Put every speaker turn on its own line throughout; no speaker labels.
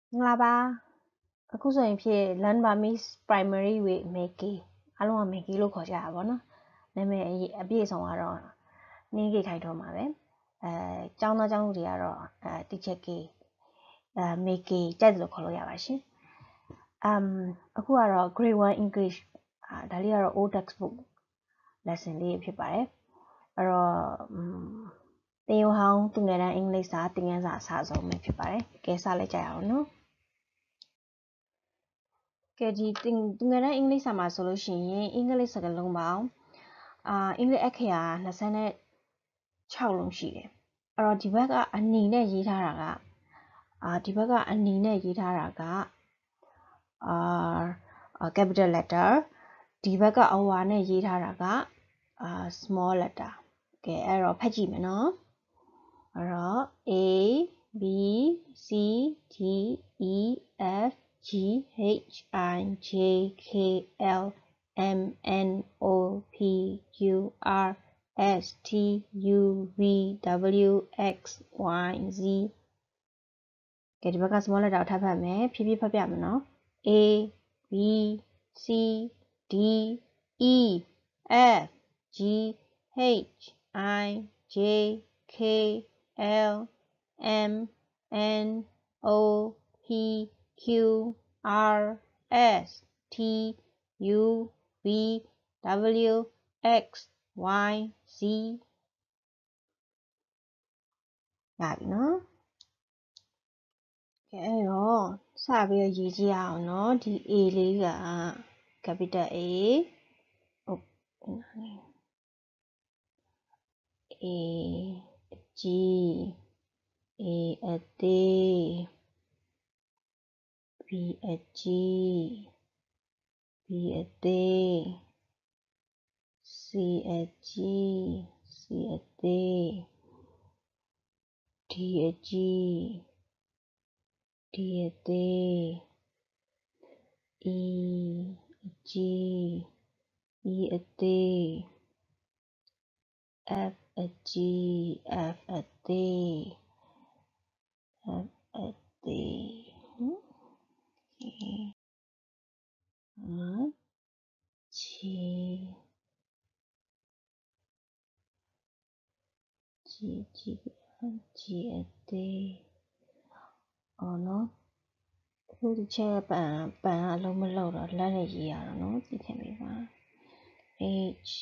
မင်္ဂလာပါအခုဆိုရင်ဖြစ် Learn Burmese Primary with Meiki အားလုံးက Meiki လို့ခေါ်ကြတာပေါ့နော်နာမည်အပြည့်အစုံကတော့နှင်းကေခိုင်ထွန်းပါပဲကျောင်းသားကျောင်းသူတွေကတော့Teacher K Meiki ကြိုက်တယ်လို့ခေါ်လို့ရပါရှင်အခုကတော့ Grade 1 English ဒါလေးကတော့ old textbook lesson လေးဖြစ်ပါတယ်အဲ့တော့တင်ယူဟောင်းသူငယ်တန်းအင်္ဂလိပ်စာသင်ခန်းစာအစအဆုံးပဲဖြစ်ပါတယ်ကဲစလိုက်ကြရအောင်နော်ကဲဒီသူငယ်တန်းအင်္ဂလိပ်စာမှာဆိုလို့ရှိရင်အင်္ဂလိပ်စကားလုံးပေါင်းအင်္ဂလိပ်အခရာ26လုံးရှိတယ်အဲ့တော့ဒီဘက်ကအနီနဲ့ရေးထားတာကဒီဘက်ကအနီနဲ့ရေးထားတာကcapital letter ဒီဘက်ကအဝါနဲ့ရေးထားတာကsmall letter ကဲအဲ့တော့ဖတ်ကြည့်မယ်နော်အဲ့တော့ A B C D E F G H I J K L M N O P Q R S T U V W X Y Z ကဲဒီဘက်က small letter ကိုထပ်ဖတ်မယ်ဖြည်းဖြည်းဖတ်ပြမယ်နော် A B C D E F G H I J K L M N O P Q R S T U V W X Y Z ရပြီနော်ကဲအဲ့တော့စပြီးတော့ရေးကြည့်အောင်နော်ဒီ A လေးက capital A A G A အသေး B အကြီး B အသေး C အကြီး C အသေး D အကြီး D အသေး E အကြီး E အသေး F အကြီး F အသေး F အသေး G အသေးနော်ခုဒီချက်ပန်အလုံးမလောက်တော့လက်နဲ့ရေးရတော့နော်သိခင်ပြီပါ H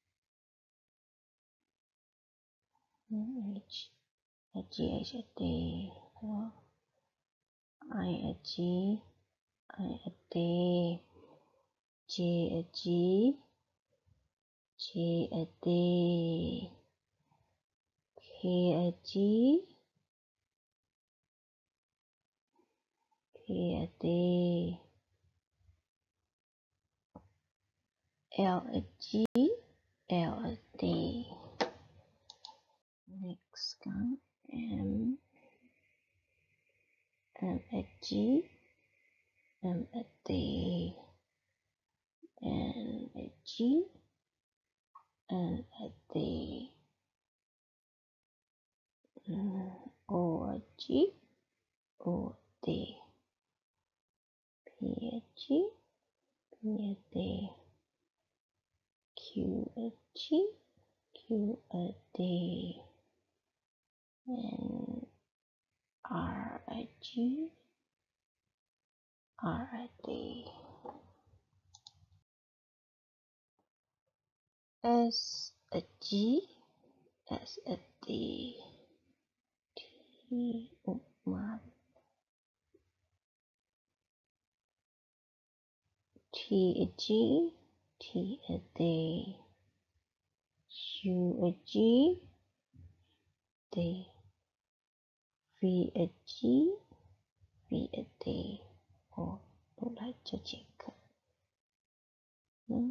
H အသေးI အကြီး I အသေး J အကြီး J အသေး K အကြီး K အသေး L အကြီး L အသေး next က M အကြီး M အသေး N အကြီး N အသေး O အကြီး O အသေး P အကြီး P အသေး Q အကြီး Q အသေး R အကြီး R အသေး S အကြီး S အသေး T အကြီး T အသေး U အကြီး သေး V အကြီး V အသေးလုပ်လိုက်ချက်ချက်ကနော်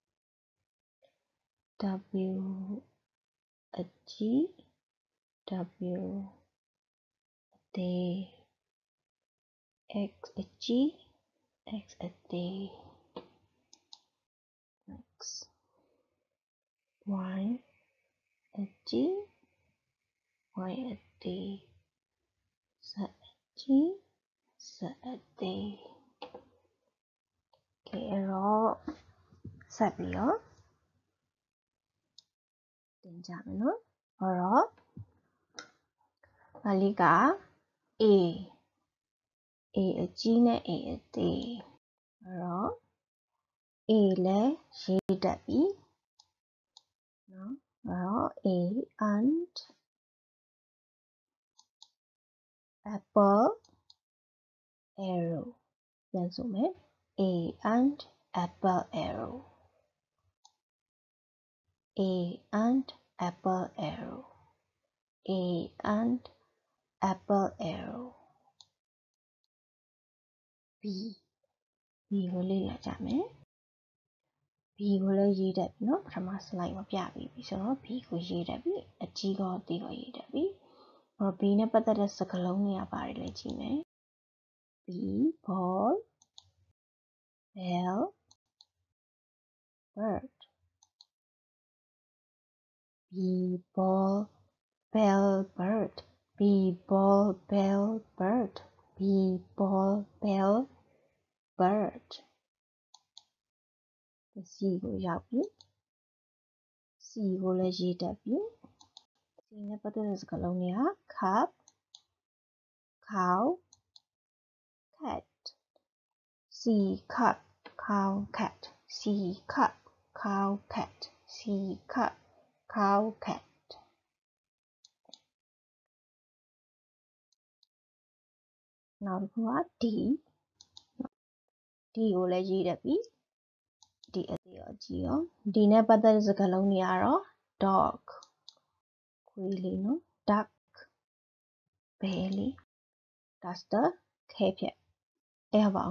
W အကြီး W အသေး X အကြီး X အသေး X Y အကြီး Y အသေး Z အကြီး Z a day ကဲအဲ့တော့ဆက်ပြီးတော့တင်ကြမယ်နော်အဲ့တော့မလေးက A အကြီးနဲ့ A အသေးအဲ့တော့ A လည်းရေးတတ်ပြီနော်အဲ့တော့ A and apple arrow ပြန်ဆိုမယ် A and apple arrow A and apple arrow A and apple arrow B ကိုလေ့လာကြမယ် B ကိုလည်းရေးတတ်ပြီเนาะပထမ slide မှာပြပြီးဆိုတော့ B ကိုရေးတတ်ပြီအကြီးကောအသေးကောရေးတတ်ပြီအဲ့တော့ B နဲ့ပတ်သက်တဲ့စကားလုံးတွေကပါတယ်လဲကြည့်မယ် B ball bell bird B ball bell bird B ball bell bird B ball bell bird C ကိုရောက်ပြီ C ကိုလည်းရေးတတ်ပြီ C နဲ့ပတ်သက်တဲ့စကားလုံးတွေက cup cow cat C cup cow cat C cup cow cat C cup cow cat နောက်တစ်ခုက D ကိုလည်းရေးတတ်ပြီ D အသေးရောကြီးရော D နဲ့ပတ်သက်တဲ့စကားလုံးတွေကတော့ dog ခွေးလေးနော် duck ဘဲလေး duster ခဲဖြတ်အဲ့ပါ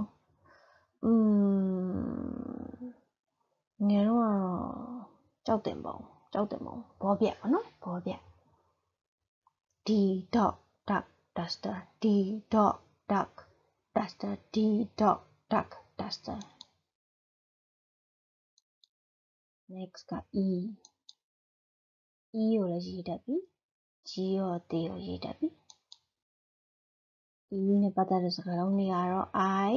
အောင်ငယ်တော့ကြောက်တင်ပုံဘောပြပါနော်ဘောပြ D dog duck duster D dog duck duster D dog duck duster next က E ကိုလည်းရေးတတ်ပြီ G ရော T ကိုရေးတတ်ပြီ E နဲ့ပတ်သက်တဲ့စကားလုံးတွေကတော့ I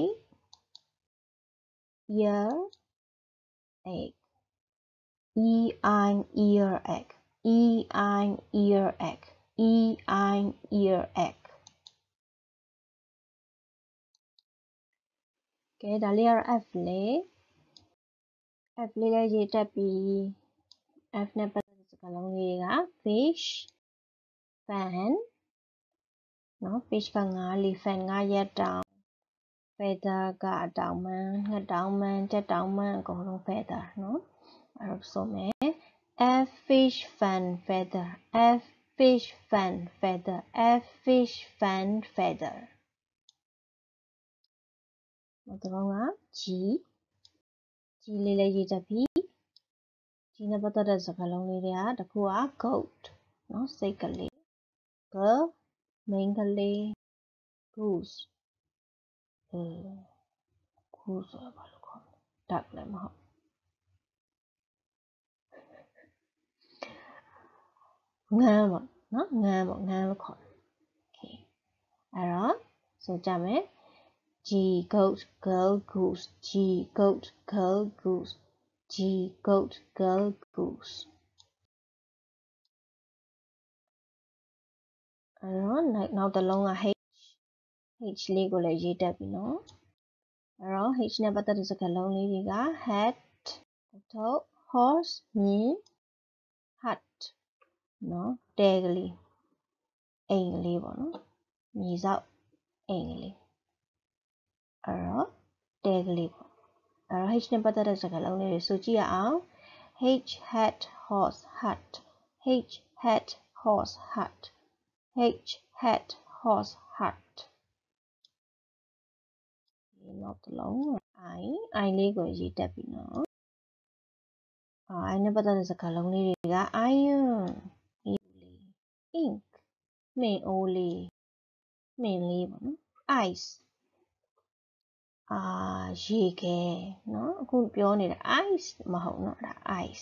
ear egg E I ear egg E I ear egg E I ear egg ကဲဒါလေးကတော့ F လေးလည်းရေးတတ်ပြီ F နဲ့ပတ်သက်တဲ့စကားလုံးလေးတွေက fish fan နော် fish ကငါးလေး fan ကရက်တောင် feather ကအတောင်ပန်းငှက်တောင်ပန်းကြက်တောင်ပန်းအကုန်လုံး feather နော်အဲ့တော့ဆိုမယ် F fish fan feather F fish fan feather F fish fan feather နောက်တစ်လုံးက G လေးလည်းရေးတတ်ပြီ G နဲ့ပတ်သက်တဲ့စကားလုံးလေးတွေကတစ်ခုက goat နော်စိတ်ကလေး girl မိန်းကလေး goose goose ဆိုတာဘာလို့ခေါ်လဲ duck လည်းမဟုတ်ငန်းပေါ့နော်ငန်းလို့ခေါ်တယ် okay အဲ့တော့ဆိုကြမယ် G goat girl goose G goat girl goose G goat girl goose အဲ့တော့နောက်တစ်လုံးက H လေးကိုလည်းရေးတတ်ပြီနော်အဲ့တော့ H နဲ့ပတ်သက်တဲ့စကားလုံးလေးတွေက hat horse မြင်း hut နော်တဲကလေးအိမ်ကလေးပေါ့နော်မြေစောက်အိမ်ကလေးအဲ့တော့တဲကလေးပေါ့အဲ့တော့ H နဲ့ပတ်သက်တဲ့စကားလုံးလေးတွေဆိုကြည့်ရအောင် H hat horse hut H hat horse hut H hat horse hut နောက်တစ်လုံး I လေးကိုရေးတတ်ပြီနော် I နဲ့ပတ်သက်တဲ့စကားလုံးလေးတွေက iron ink မှင်အိုးလေးမှင်လေးပေါ့နော် ice ရေခဲเนาะအခုပြောနေတာ ice မဟုတ်เนาะဒါ ice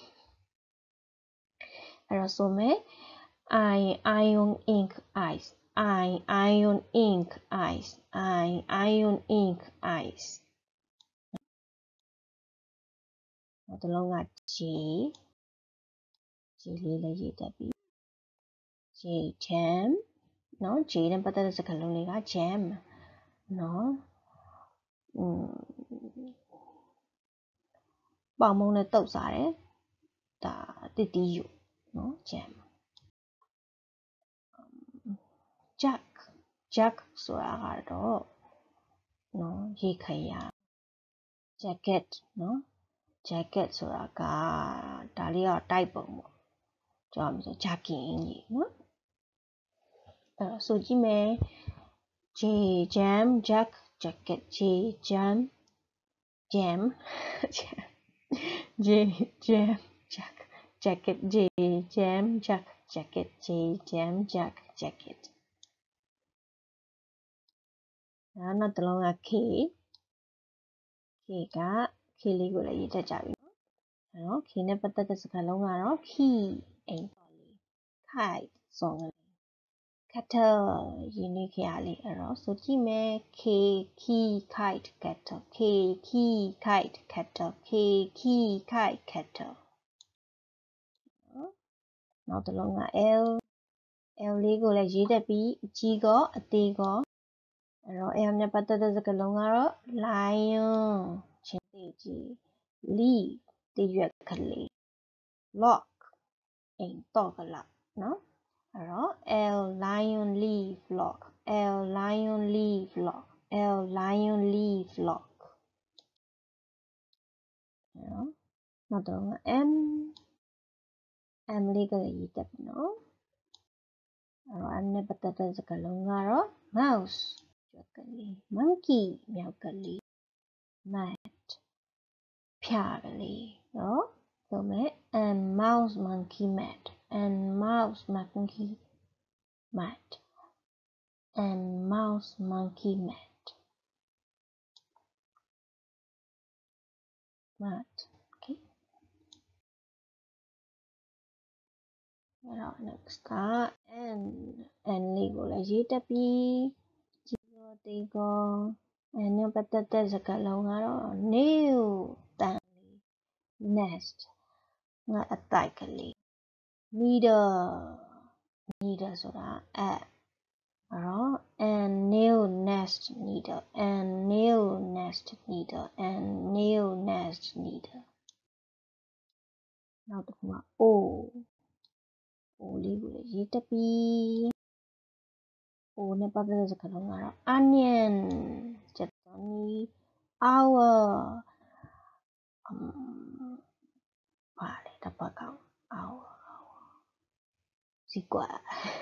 အဲ့တော့ဆိုမယ် iron ink ice iron ink ice iron ink ice နောက်တစ်လုံးက J လေးလည်းရေးတတ်ပြီ J jam နော် J နဲ့ပတ်သက်တဲ့စကားလုံးလေးက jam နော်ပေါင်မုံနဲ့တုပ်စားတယ်ဒါတစ်တီးယူနော် jam jack ဆိုတာကတော့နော်ရေခရာ jacket နော် jacket ဆိုတာကဒါလေးကတိုက်ပုံပေါ့ကြောက်မှဆို jacking ကြီးနော်အဲ့တော့ဆိုကြည့်မယ် J jam jack jacket J jam jam J jam jack jacket J jam jack jacket J jam jack jacket နောက်တစ်လုံးက K က K လေးကိုလည်းရေးတတ်ကြပြီနော် K နဲ့ပတ်သက်တဲ့စကားလုံးကတော့ key အိမ်ပေါ်လေး kite စုံလေး cattle ရင်းနှီးခရလေးအဲ့တော့ဆိုကြည့်မယ် K key kite cattle K key kite cattle K key kite cattle နောက်တစ်လုံးက L လေးကိုလည်းရေးတတ်ပြီးအကြီးကောအသေးကောအဲ့တော့ L နဲ့ပတ်သက်တဲ့စကားလုံးကတော့ lion ချင်းသေးကြီး leaf တရွက်ကလေး lock အိမ်တော့ကလာနော်အဲ့တော့ L lion leaf lock L lion leaf lock L lion leaf lock နော်နောက်တော့ M လေးကလည်းရေးတတ်ပြီနော်အဲ့တော့ M နဲ့ပတ်သက်တဲ့စကားလုံးကတော့ mouse ကျွက်ကလေး monkey မြောက်ကလေး mat ဖျားကလေးနော်ဆိုမယ် and mouse monkey mat and mouse monkey mat and mouse monkey mat okay အဲ့တော့ next က and လေးကိုလည်းရေးတတ်ပြီးကြီးကောသေးကော and နဲ့ပတ်သက်တဲ့စကားလုံးကတော့ nail တန်လေး nest ငါအတိုက်ကလေး needle ဆိုတာ အဲ့တော့ and nail nest needle and nail nest needle and nail nest needle နောက်တစ်ခုက O လေးကိုလည်းရေးတတ်ပြီး O နဲ့ပတ်သက်တဲ့စကားလုံးကတော့ onion ကျက်သွန်နီ owl ပါလေတပတ်ကောင် owl စီကွာ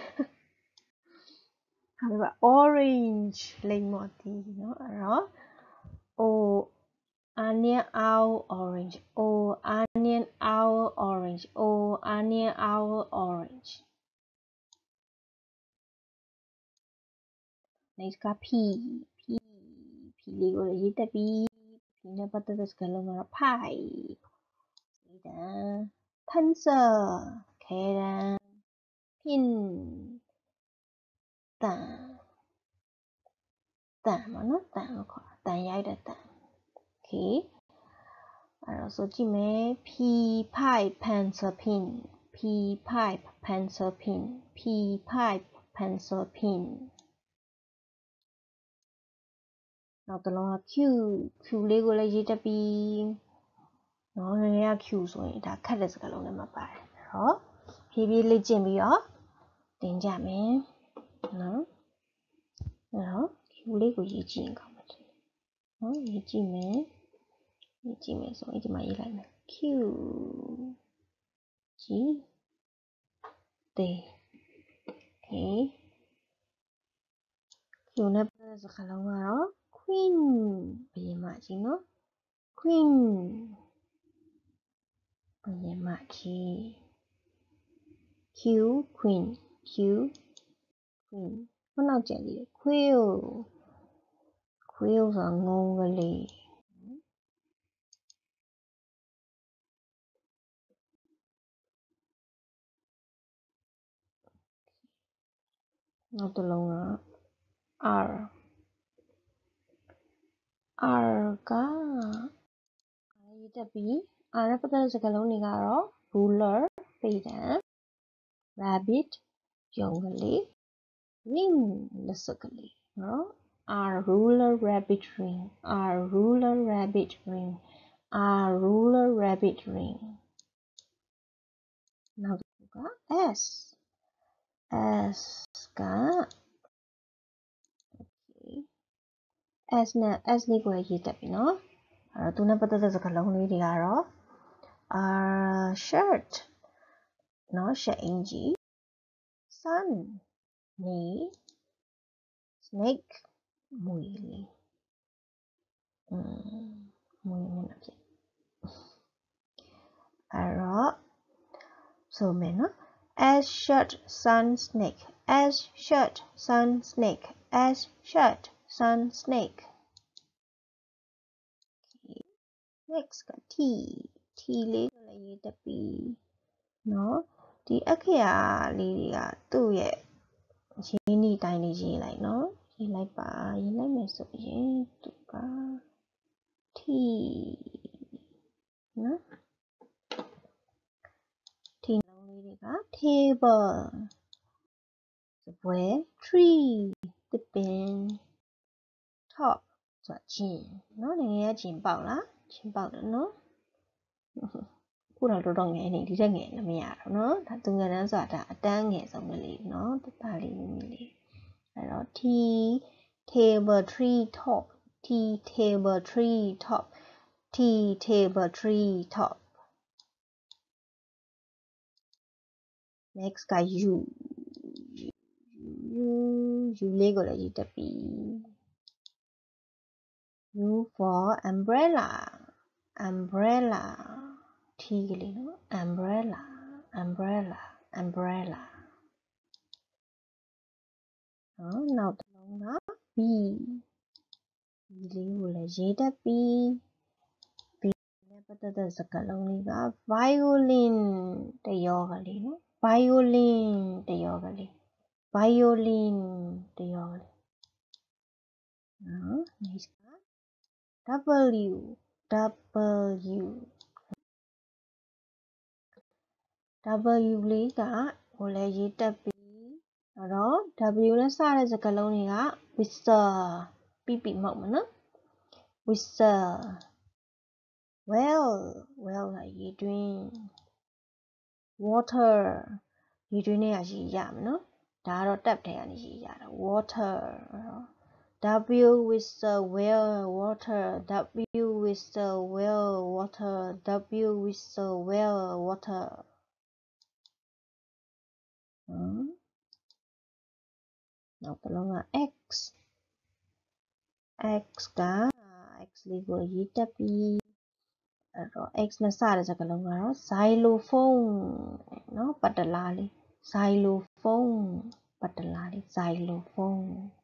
ဟာပါ orange လိမ္မော်တီနော်အဲ့တော့ O onion owl orange O onion owl orange O onion owl orange next က P လေးကိုလည်းရေးတတ်ပြီး P နဲ့ပတ်သက်တဲ့စကားလုံးကတော့ pie စီတန် pencil ခဲတံ pin တန်ပေါ့နော်တန်လို့ခေါ်တာတန်ရိုက်တဲ့တန် okay အဲ့တော့ဆိုကြည့်မယ် P pipe pencil pin P pipe pencil pin P pipe pencil pin နောက်တစ်လုံးက Q လေးကိုလည်းရေးတတ်ပြီးနော်ငယ်ငယ်က Q ဆိုရင်ဒါခက်တဲ့စကားလုံးတွေမှာပါတယ်ဟောဖြည်းဖြည်းလေ့ကျင့်ပြီးတော့သင်ကြမယ်နော်အဲ့တော့ Q လေးကိုရေးကြည့်ရင်ကောင်းမှာနော်ရေးကြည့်မယ်ဆိုရင်ဒီမှာရေးလိုက်မယ် Q G T okay Q နဲ့ပတ်သက်တဲ့စကားလုံးကတော့ queen ဘုရင်မကြီးနော် queen ဘုရင်မကြီး Q queen queen ခုနောက်ကျန်လေး quail ဆိုတာငုံကလေး နနောက်တစ်လုံးက R R ကရေးတက်ပြီး R နဲ့ပတ်သက်တဲ့စကားလုံးတွေကတော့ ruler ပေတံ rabbit ယုံကလေး ring လက်စွပ်ကလေးနော် R ruler rabbit ring R ruler rabbit ring R ruler rabbit ring နောက်တစ်ခုက S S က S နဲ့ S လေးကိုရေးတက်ပြီနော်အဲ့တော့သူနဲ့ပတ်သက်တဲ့စကားလုံးလေးတွေကတော့ shirt နော် shirt အင်ကြီး sun နေ snake မွေလေးမွေမျက်နှာဖြစ်အဲ့တော့ဆိုမယ်နော် as shirt sun snake as shirt sun snake as shirt sun snake next က T လေးကိုလည်းရေးတက်ပြီနော်ဒီအခရာလေးတွေကသူ့ရဲ့ရင်းနှီးတိုင်းလေးရေးလိုက်နော်ရေးလိုက်ပါရေးလိုက်မယ်ဆိုရင်သူက T နော် T လုံးလေးတွေက table စပွဲ tree သစ်ပင် top ဆိုတာဂျင်နော်ငယ်ရဂျင်ပေါက်လားဂျင်ပေါက်တယ်နော်ခုတော့တော်တော်ငယ်နေဒီတက်ငယ်လည်းမရတော့နော်ဒါသူငယ်တန်းဆိုတာဒါအတန်းငယ်ဆုံးကလေးနော်ဒါလေးမိမိလေးအဲ့တော့ T table tree top T table tree top T table tree top next က U လေးကိုလည်းရေးတက်ပြီ U for umbrella umbrella T ကလေးနော် umbrella umbrella umbrella နောက်တစ်လုံးက B လေးကိုလည်းရေးတက်ပြီ B နဲ့ပတ်သက်တဲ့စကားလုံးလေးက violin တယောကလေးနော် violin တယောကလေး violin တယောကလေးနော် next က W W W လေးကကိုလည်းရေးတက်ပြီအဲ့တော့ W နဲ့စတဲ့စကားလုံးတွေက whistle ပြပြမဟုတ်မနော် whistle well ကရေတွင်း water ရေတွင်းထဲကရေရမယ်နော်ဒါကတော့ tap ထဲကနေရေရတာ water W whistle well water W whistle well water W whistle well water နောက်တစ်လုံးက X က X လေးကိုရေးတက်ပြီးအဲ့တော့ X နဲ့စတဲ့စကားလုံးကတော့ xylophone နော်ပတ်တလားလေး xylophone ပတ်တလားလေး xylophone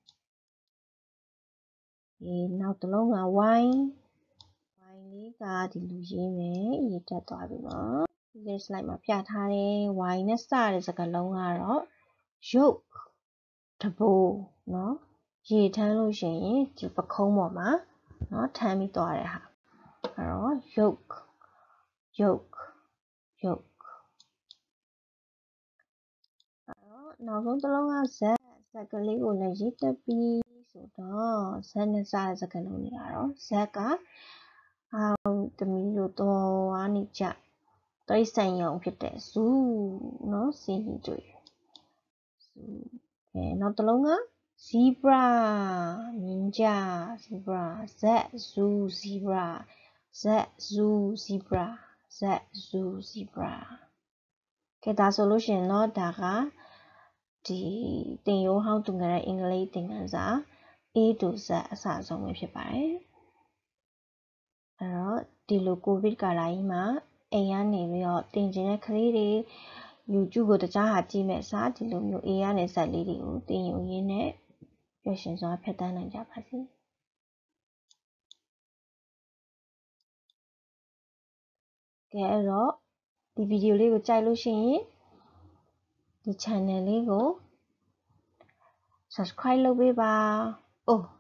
နောက်တစ်လုံးက Y လေးကဒီလိုရေးမယ်ရေးတက်သွားပြီနော်ဒီ slide မှာပြထားတယ် Y နဲ့စတဲ့စကားလုံးကတော့ yoke တဘိုးနော်ရေထမ်းလို့ရှိရင်ဒီပခုံးပေါ်မှာနော်ထမ်းပြီးသွားတဲ့ဟာအဲ့တော့ yoke နောက်ဆုံးတစ်လုံးက Z ကလေးကိုလည်းရေးတက်ပြီးဆိုတော့ Z နဲ့စတဲ့စကားလုံးတွေကတော့ Z ကသမီးတို့တော်ဝါနေကြတိရစ္ဆာန်ရုံဖြစ်တဲ့ zoo နော်စီရီတွေ့နောက်တစ်လုံးက zebra မြင်းကြ zebra Z zoo zebra Z zoo zebra Z zoo zebra ကဲဒါဆိုလို့ရှိရင်တော့ဒါကဒီသင်ရိုးဟောင်းသူငယ်တဲ့အင်္ဂလိပ်သင်ခန်းစာ A to Z အစအဆုံးပဲဖြစ်ပါတယ်အဲ့တော့ဒီလိုကိုဗစ်ကာလကြီးမှာအိမ်ကနေပြီးတော့သင်ကျင်တဲ့ကလေးတွေ YouTube ကိုတခြားဟာကြည့်မဲ့အစားဒီလိုမျိုး A ကနေဇက်လေးတွေကိုသင်ယူရင်းနဲ့ပျော်ရွှင်စွာဖြတ်သန်းနိုင်ကြပါစေကဲအဲ့တော့ဒီဗီဒီယိုလေးကိုကြိုက်လို့ရှိရင်ဒီ channel လေးကို subscribe လုပ်ပေးပါအိုး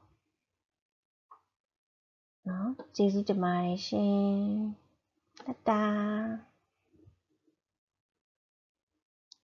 နော်ကျေးဇူးတင်ပါတယ်ရှင်တတာ